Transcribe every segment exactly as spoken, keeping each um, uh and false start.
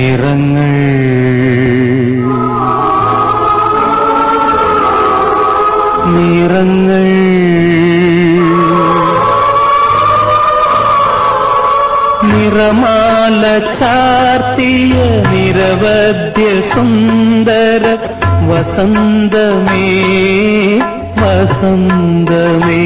നിറങ്ങൾ നിറങ്ങൾ നിറമാല ചാർത്തിയ നിരവധ്യ സുന്ദര വസന്തമേ വസന്തമേ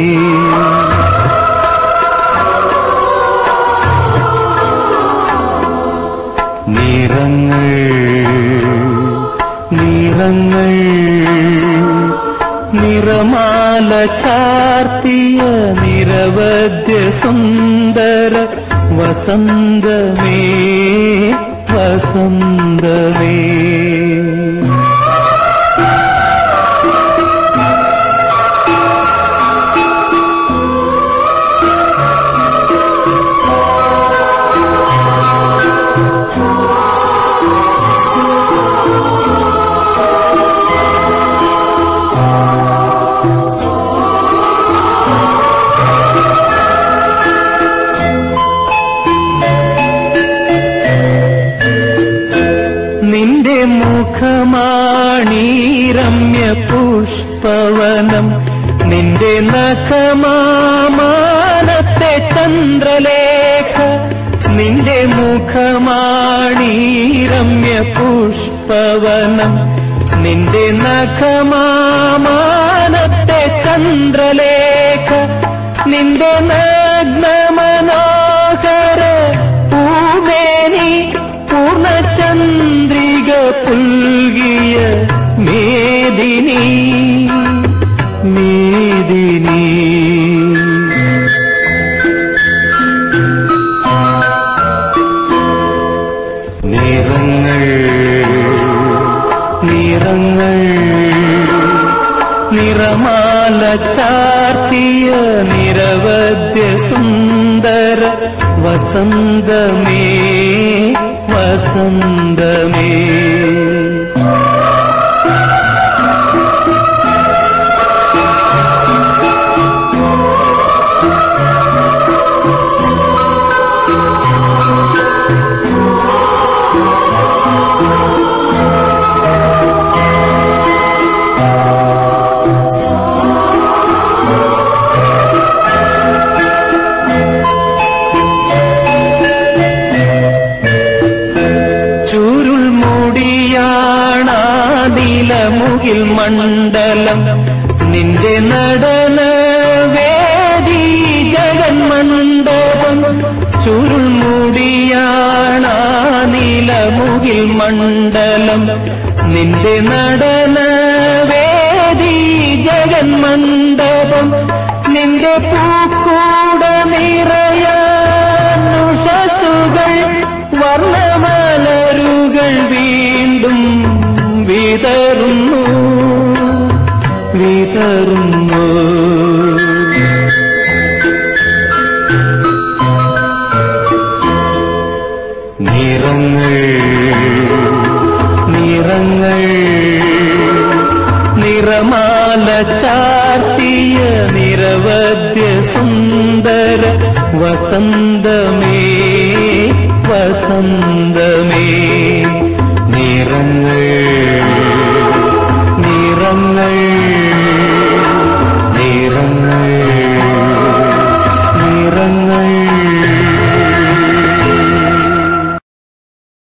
നിറങ്ങൾ നിറങ്ങൾ നിറമാല ചാർത്തിയ നിരവധ്യ സുന്ദര വസന്തമേ വസന്തമേ നിന്റെ മുഖമാണീ രമ്യ പുഷ്പവനം നിന്റെ നഖമാമാനത്തെ ചന്ദ്രലേഖ നിന്റെ മുഖമാണീ രമ്യ പുഷ്പവനം നിന്റെ നഖമാമാനത്തെ ചന്ദ്രലേഖ നിന്റെ നഗ്നമനോഹര പൂമേനി പൂർണ്ണചന്ദ്രിക പുൽകിയ മേദിനി മേദിനി നിറങ്ങൾ നിറങ്ങൾ നിറമാല ചാർത്തിയ നിരവധ്യ സുന്ദര വസന്തമേ വസന്തമേ നീലമുകിൽ മണ്ഡലം നിന്റെ നടന വേദി ജഗന്മണ്ഡപം ചുരുൾമുടിയാണ നീലമുകിൽ മണ്ഡലം നിന്റെ നടന വേദി ജഗന്മണ്ഡപം നിന്റെ പൂക്കൂട നിറയാനുഷസുകൾ വർണ്ണമലരുകൾ വീണ്ടും വിതറുന്നു വിതറുന്നു നിറങ്ങൾ നിറങ്ങൾ നിറമാല ചാർത്തിയ നിരവധ്യ സുന്ദര വസന്തമേ വസന്തമേ നിറങ്ങൾ നിറങ്ങൾ